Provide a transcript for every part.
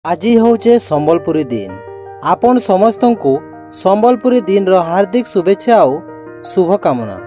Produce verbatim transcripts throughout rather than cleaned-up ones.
आज होचे संबलपुरी दिन। आपण समस्त को संबलपुरी दिन रो हार्दिक शुभेच्छा और शुभकामना।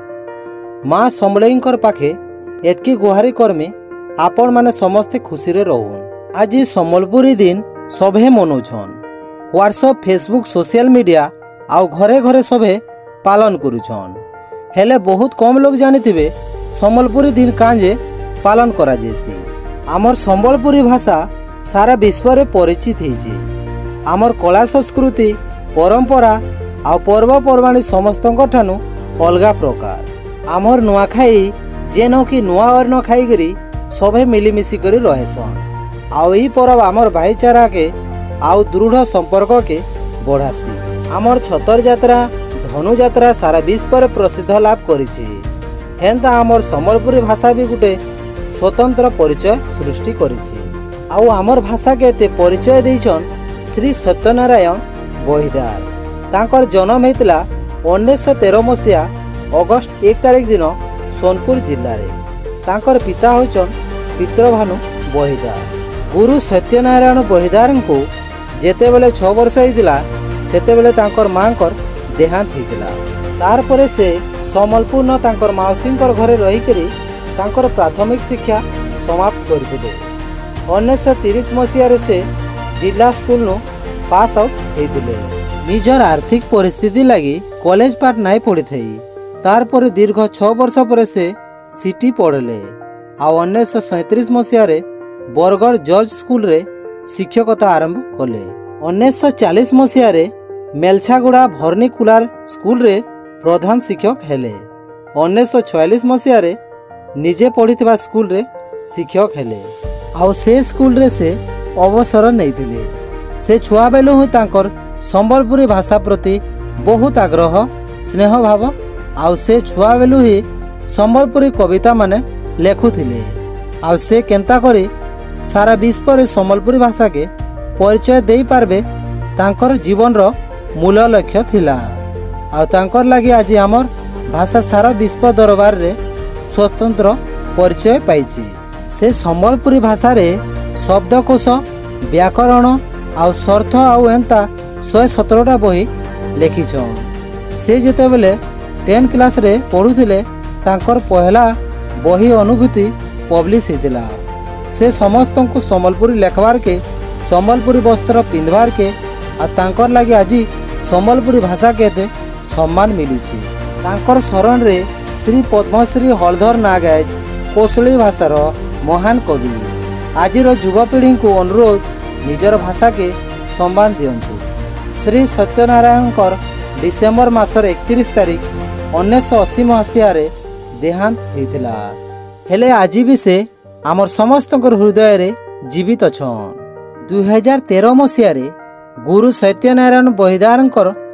माँ समलेईंकर पाखे एतकी गुहारी करमी आपण माने समस्ते खुशी रे रहून। आज संबलपुरी दिन सभे मनाउछन। व्हाट्सएप फेसबुक सोशल मीडिया आउ घरे घरे सभे पालन करुछन। हेले बहुत कम लोग जानिथिबे संबलपुरी दिन कांजे पालन करा जेसी। आमर संबलपुरी भाषा सारा विश्व रे परिचित होइछि। आमर कला संस्कृति परंपरा आ पर्वपर्वाणी समस्तଙ୍କ ठानु अलगा प्रकार। आमर नुआखाई जेनो कि नुआ अन्न खाईकरी सभे मिलीमिशी करी रहेसन। आउ ई पर्व आमर भाईचारा के आउ दृढ़ संपर्क के बढ़ासी। आमर छतर यात्रा धनु यात्रा सारा विश्व रे प्रसिद्ध लाभ करिछि। हेंता आमर संबलपुरी भाषा भी गुटे स्वतंत्र परिचय सृष्टि करिछि। आउ आमर भाषा के ते परिचय देइछन श्री सत्यनारायण बहिदार। तांकर जन्म हेतला उन्नीस सौ तेरह मसीहा अगस्त एक तारीख दिन सोनपुर जिल्ला रे। तांकर पिता होचन पितृभानु बहिदार। गुरु सत्यनारायण बहिदार को जेते बेले छह वर्ष हेतिला सेते बेले तांकर मांकर देहांत हेतिला। तार परे से संबलपुर न तांकर माउसींकर घरे रही करी तांकर प्राथमिक शिक्षा समाप्त करथिले। उन्नीस सौ तीस मसीह से जिला स्कूल नु पास आउट हेतिले। निजर आर्थिक परिस्थिति लगी कॉलेज पाठ नहीं पढ़ी थई। तार पर दीर्घ छह वर्ष पर से सिटी पढ़ले। आ उन्नीस सौ सैंतीस मसीह बरगढ़ जॉर्ज स्कूल रे शिक्षकता आरंभ कले। उन्नीस सौ चालीस मसीह मेलछागुड़ा भरनीकुलार स्कूल रे प्रधान शिक्षक हेले। उन्नीस सौ छियालीस मसीह निजे पढ़ी स्कूल रे शिक्षक हेले। आउ से स्कूल रे से अवसर नैथिले। से छुआ बेलु ही तांकर संबलपुरी भाषा प्रति बहुत आग्रह स्नेह भाव आउ से छुआ बेलु ही संबलपुरी कविता माने लेखुथिले। आउ से केंता करी सारा विश्व रे संबलपुरी भाषा के परिचय देई पारबे तांकर जीवन रो मूल लक्ष्य थिला। आउ तांकर लागि आज हमर भाषा सारा विश्व दरबार रे स्वतंत्र परिचय पाइछि। से संबलपुरी भाषा रे शब्दकोश व्याकरण आउ सर्थ आउ एंता शहे सतरटा बही लिखिछन। से जेते बेले टेन क्लास रे पढ़ुथिले तांकर पहला बही अनुभूति पब्लिश हेतिला। से समस्त को संबलपुरी लेखबार के संबलपुरी वस्त्र पिंधबार के आ तांकर लागि आज संबलपुरी भाषा के ते सम्मान मिलुछि। तांकर शरण रे श्री पद्मश्री हलधर नागराज कोसली भाषार महान कवि। आज युवपीढ़ी को अनुरोध निजर भाषा के सम्मान दियंतु। श्री सत्यनारायण डिसेम्बर मासर इकतीस तारीख उन्नीस सौ अस्सी मसीह देहांत होता। हेले आज भी से आमर समस्त हृदय रे जीवित छन। दुई हजार तेरह मसीह गुरु सत्यनारायण बहिदार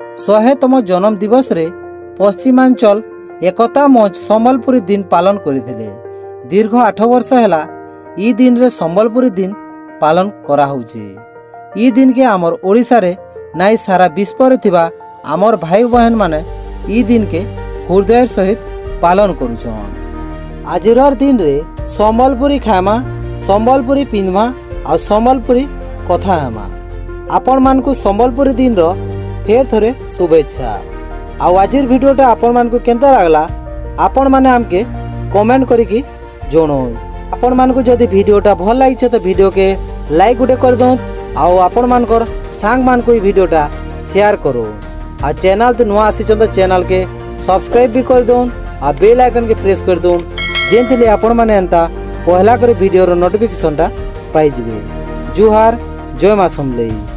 शहेतम जन्म दिवस रे पश्चिमांचल एकता मंच संबलपुरी दिन पालन करथिले। दीर्घ आठ वर्ष हैला ई दिन रे संबलपुरी दिन पालन करा होउची। ई दिन के आमर ओडिसा रे नाई सारा विश्व रे थिबा आमर भाई बहन माने ई दिन के हृदय सहित पालन करुछन। आजर दिन रे संबलपुरी खामा संबलपुरी पिंधमा आ संबलपुरी कथा हेमा। आपण मान को संबलपुरी दिन रो फेर थरे शुभेच्छा। आ आजिर वीडियोटा आपण मान को केनता लागला आपण माने हमके कमेंट करिकी जणो। आपण मान को जदि वीडियोटा भल लागिछ तो वीडियो के लाइक गुटे कर दो। आउ आपण मानकर सांग मान को वीडियोटा शेयर करो। आ चैनल तो नुआ आसी तो चैनल के सब्सक्राइब भी कर दो। आ बेल आइकन के प्रेस कर दो जेंतिले आपण माने एंता पहला कर वीडियो रो नोटिफिकेशनटा पाई जिवे। जुहार जय मां समलेई।